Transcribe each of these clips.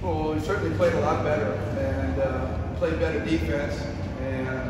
Well, we certainly played a lot better and played better defense. And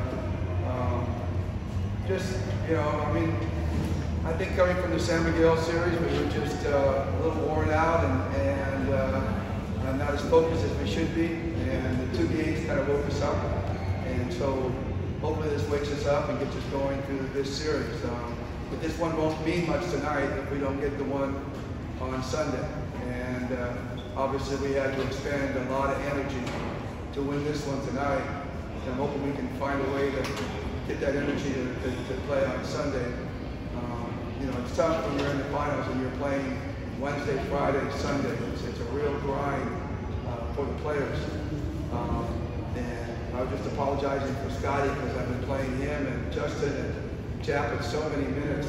just, I mean, I think coming from the San Miguel series, we were just a little worn out and not as focused as we should be. And the 2 games kind of woke us up. And so hopefully this wakes us up and gets us going through this series. But this one won't mean much tonight if we don't get the one on Sunday. And obviously we had to expend a lot of energy to win this one tonight. And I'm hoping we can find a way to get that energy to play on Sunday. It's tough when you're in the finals and you're playing Wednesday, Friday, Sunday. It's a real grind for the players. And I was just apologizing for Scotty because I've been playing him and Justin and Japeth so many minutes.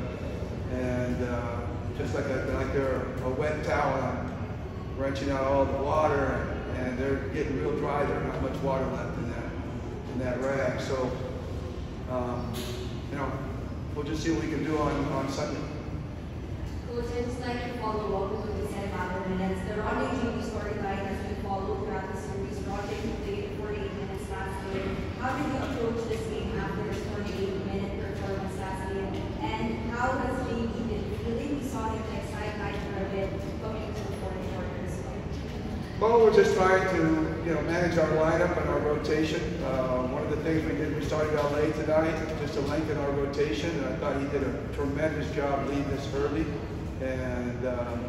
Just like they're a wet towel, I'm wrenching out all the water and they're getting real dry. There's not much water left in that rag. So, we'll just see what we can do on Sunday. Coach, I'd just like to follow up with what you said about the minutes. The Ronde Jr. storyline has been followed throughout the series. Ronde played 48 minutes last game. How did you approach this game after his 48-minute performance last game? And how has JB been feeling? We saw him next sideline for a bit coming into the fourth quarter as well. Well, we're just trying to manage our lineup and our rotation. One of the things we did, we started out late tonight just to lengthen our rotation, and I thought he did a tremendous job leading us early and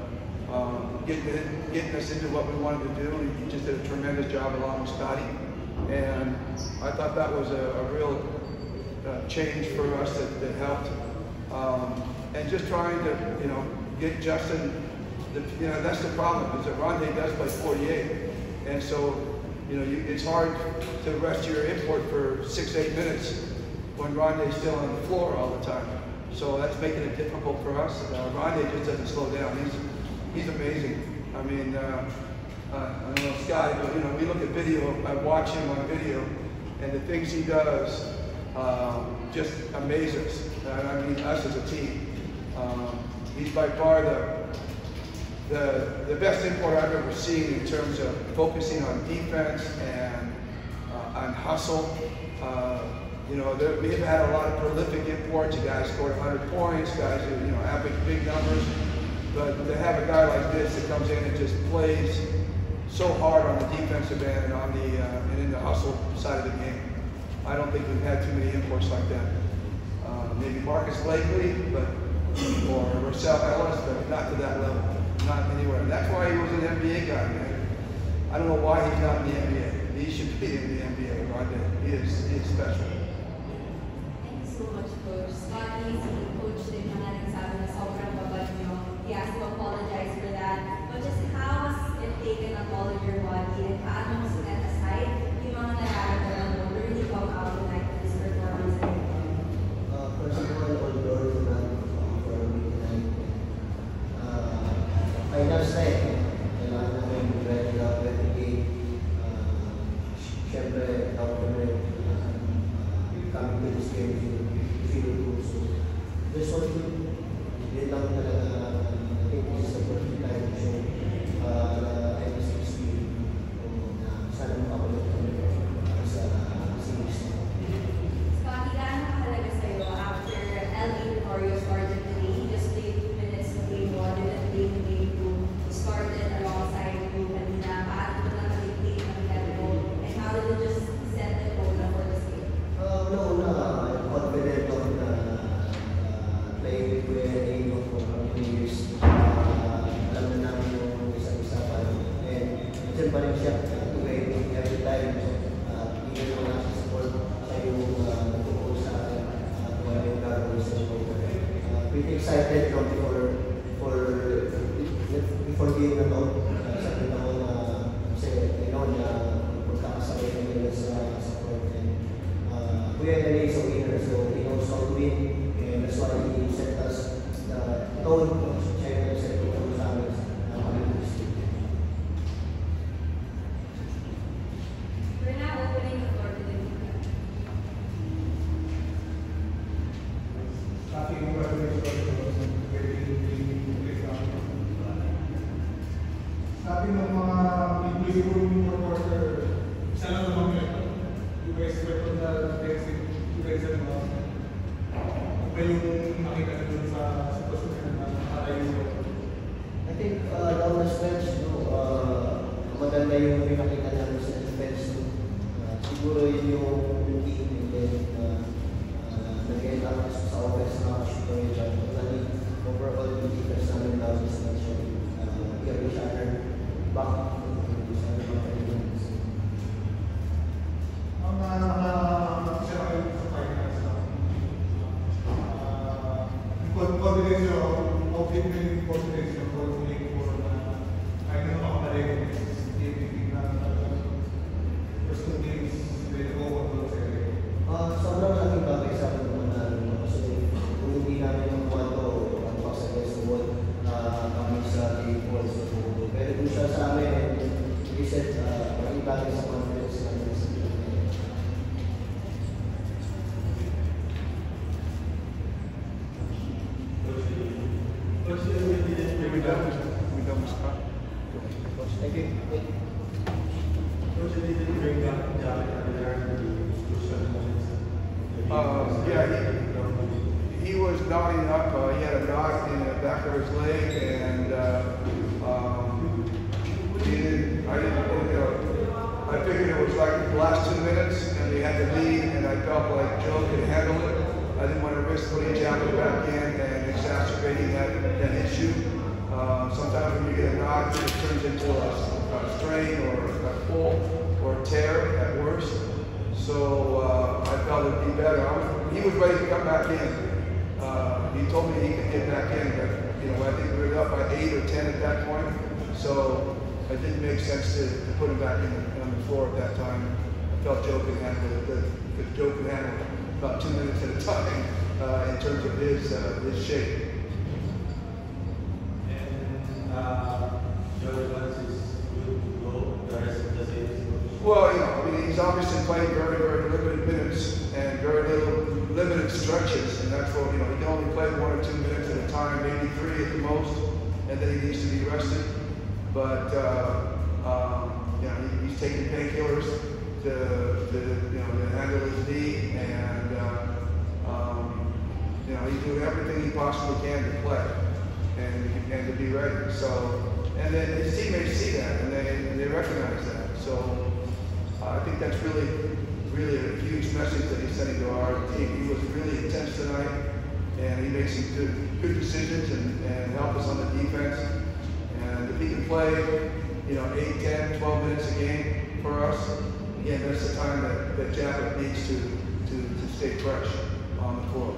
getting us into what we wanted to do. He just did a tremendous job along with Scotty, and I thought that was a real change for us that helped. And just trying to get Justin. That's the problem, is that Ronde does play 48. And so, it's hard to rest your import for 6-8 minutes when Ronde's still on the floor all the time. So that's making it difficult for us. Ronde just doesn't slow down. He's amazing. I mean, I don't know Scotty, but we look at video, I watch him on video, and the things he does just amaze us. I mean, us as a team. He's by far the best import I've ever seen in terms of focusing on defense and on hustle. We've had a lot of prolific imports. Guys scored 100 points, guys who average big numbers. But to have a guy like this that comes in and just plays so hard on the defensive end and on and in the hustle side of the game, I don't think we've had too many imports like that. Maybe Marcus Blakely, or Russell Ellis, but not to that level. Not anywhere. And that's why he was an NBA guy, man. I don't know why he's not in the NBA. He should be in the NBA right there. He is special. Thank you so much, Coach. Scotty, Coach, din mo na nagsabi na sobrang babad nyo. He has to apologize for that. But just how has it taken a toll on your body and paano mo set aside yung mga nararamdaman mo to really come out tonight with this performance? First of all, although not for me tonight, I last night, kailangan namin ready up every game. Siyempre, coming to this game, feel good. So, this one, yun lang talaga, I think this is the first time to show M6 na sana makapalit kami sa series. Scotty, gaano kahalaga sa'yo after LA Vittorio started today? He just played 2 minutes in game 1 and then played in game 2. Started alongside you kanina. Paano mo na nag-play ng tempo? And how did it just set the tone for this game? I'm confident on playing with Kuya Dino for years. Alam na namin yung isa-isa pa. And dyan pa rin siya to wait every time. Hindi mo na siya support siya yung nagtungkol sa akin kung ano yung gagawin sa show. Pretty excited before game na to. Sabi na ko na kasi na magkakasakay kami sa court. Kuya Dino is a winner, so he knows how to win, and that's why he set us the tone. Siya yung set the tone sa amin na kami this team. We're now opening the floor to the media. Sabi ng mga busy working for quarter, isa lang naman yun. You guys were on the defensive, you guys are not. Ano ba yung nakita na dun sa sitwasyon na nakarayo? I think down the stretch, maganda yung pinakita namin sa defense. Siguro yun yung team, and then nag-end up sa offense na shoot away shot. Overall, yung defense namin down the stretch. Get each other back. Confidence of confidence for playing for kahit na makapalik is game na first two games they go on those areas. Sobrang laking bagay sa akin naman na kasi kung hindi namin makuha ito ang pass against the wall kami sa A-Balls na puto. Pero kung siya sa amin, he said laking bagay sa confidence namin. Thank you. Yeah, he was knotting up. He had a knot in the back of his leg, and I figured it was like the last 2 minutes, and they had to lead, and I felt like Joe could handle it. I didn't want to risk putting Chapel back in and exacerbating that issue. Sometimes when you get a knock, it turns into a strain or a pull or a tear at worst. So I felt it'd be better. He was ready to come back in. He told me he could get back in, but I think we were up by 8 or 10 at that point. So it didn't make sense to put him back on the floor at that time. I felt Joe could handle it. Joe could handle it about 2 minutes at a time in terms of his shape. Well, he's obviously playing very, very limited minutes and very limited stretches, and that's what, he can only play 1 or 2 minutes at a time, maybe 3 at the most, and then he needs to be rested. But, he's taking painkillers to handle his knee, and, he's doing everything he possibly can to play and to be ready. So, and then his teammates see that, and they recognize that. So, I think that's really a huge message that he's sending to our team. He was really intense tonight, and he made some good decisions and helped us on the defense. And if he can play, 8, 10, 12 minutes a game for us, again, that's the time that Japeth needs to stay fresh on the court.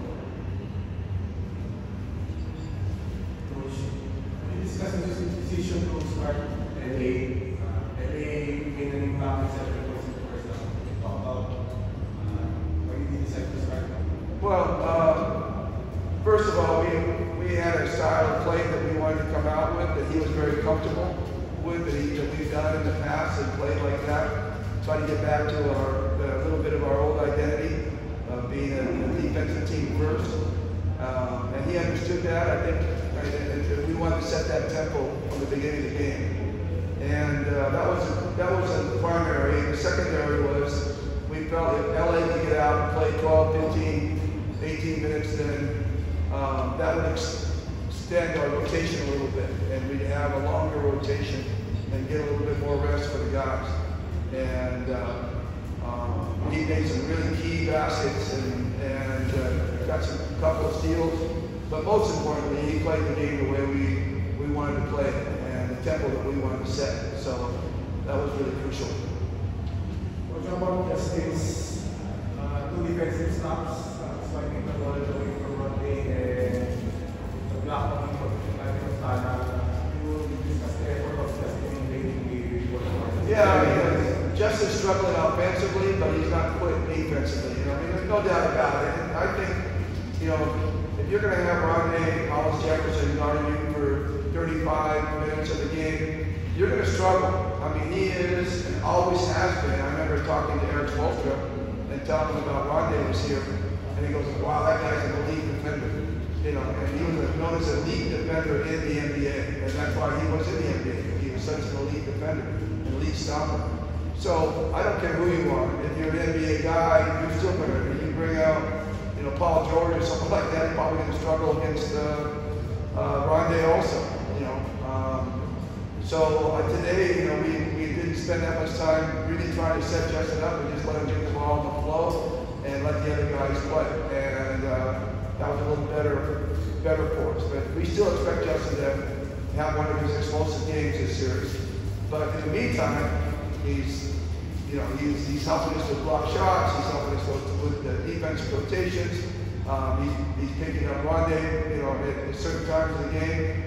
Coach, we discussed this decision to start LA made an impact in Well, first of all, we had a style of play that we wanted to come out with that he was very comfortable with, that we've done in the past and played like that. Try to get back to a little bit of our old identity of being a defensive team first. And he understood that. I think we wanted to set that tempo from the beginning of the game. And that was the primary. The secondary was we felt if LA could get out and play 12, 15, 18 minutes, then that would extend our rotation a little bit, and we'd have a longer rotation and get a little bit more rest for the guys. And he made some really key baskets and got a couple of steals. But most importantly, he played the game the way we wanted to play it and the tempo that we wanted to set. So that was really crucial. What about Justin's 2 defensive stops? Spiking the ball away from Rodney and the block on you discussed the effort of Justin in making the ball. Yeah, Justin's struggling offensively, but he's not quitting defensively. There's no doubt about it. And I think, if you're going to have Rodney, Hollis Jefferson guarding you for 35 minutes of the game, you're going to struggle. He is and always has been. I remember talking to Eric Spoelstra and telling him about Rodney was here, and he goes, "Wow, that guy's an elite defender." You know, and he was known as a elite defender in the NBA, and that's why he was in the NBA. He was such an elite defender, an elite stopper. So I don't care who you are. If you're an NBA guy, you're still going to. You bring out, you know, Paul George or something like that, you're probably going to struggle against Rondae also. You know, so today, you know, we didn't spend that much time really trying to set Justin up. We just let him get the ball on the flow and let the other guys play. And that was a little better for us. But we still expect Justin to have one of his explosive games this series. But in the meantime, he's helping us with block shots. He's helping us with the defensive rotations. He's picking up Rondae, you know, at certain times of the game.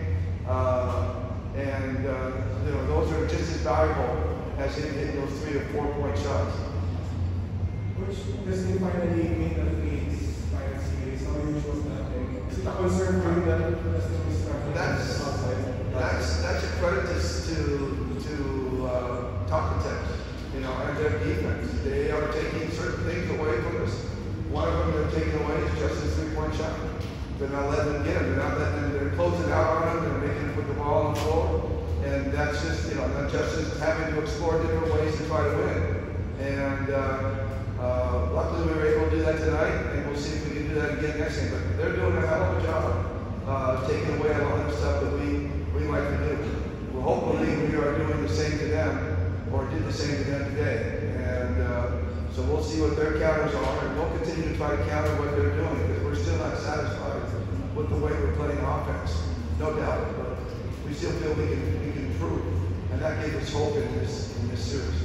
You know, those are just as valuable as him hitting those 3 or 4 point shots. Which Justin finally made the Philippines final series. How huge was that? Is it a concern for you that Justin was struggling outside? That's a credit to Talkatex, you know, and their defense. They are taking certain things away from us. One of them they're taking away is Justin's 3-point shot. They're not letting them get him. They're not letting them. They're closing out on him. They're making him put the ball on the floor. And that's just, you know, then Justin's having to explore different ways to try to win. And luckily we were able to do that tonight, and we'll see if we can do that again next game. But they're doing a hell of a job taking away a lot of stuff that we like to do. Well, hopefully we are doing the same to them, or did the same to them today. And so we'll see what their counters are, and we'll continue to try to counter what they're doing, because we're still not satisfied with the way we're playing offense, no doubt. But we still feel we can improve, and that gave us hope in this series.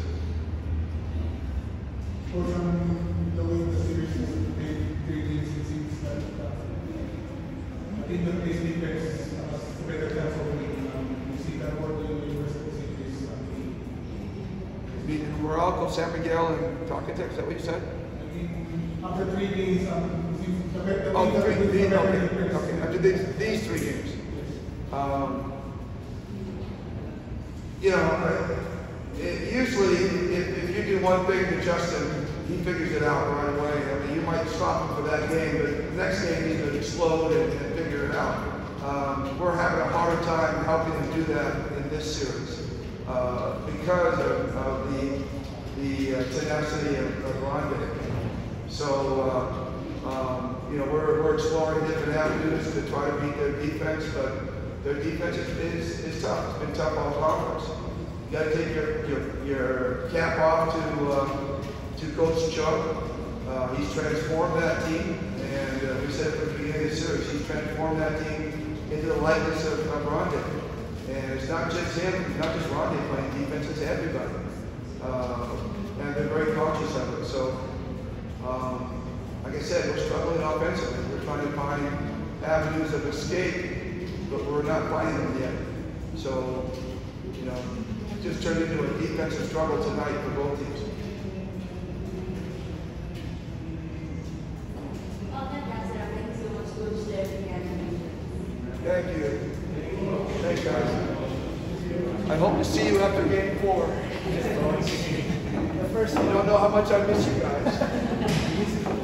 Coach, the way the series is played, 3 games, it seems that I think the pace defense has a better chance of winning. You see that more than the University series. Morocco, San Miguel, and Talkatex, is that what you said? I mean, after 3 games, the better. Okay. After these 3 games. You know, usually if you do one thing to Justin, he figures it out right away. I mean, you might stop him for that game, but the next game he's going to explode and figure it out. We're having a harder time helping him do that in this series because of the tenacity of Rondae. So, you know, we're exploring different avenues to try to beat their defense, but their defense is tough. It's been tough all conference. You got to take your cap off to Coach Chuck. He's transformed that team, and we said from the beginning of the series, he's transformed that team into the likeness of Rondae. And it's not just him, it's not just Rondae playing defense, it's everybody. And they're very conscious of it. So, like I said, we're struggling offensively. We're trying to find avenues of escape, but we're not finding them yet. So, you know, it just turned into a defensive struggle tonight for both teams. Thank you. Thanks, guys. I hope to see you after game 4. First, you don't know how much I miss you guys.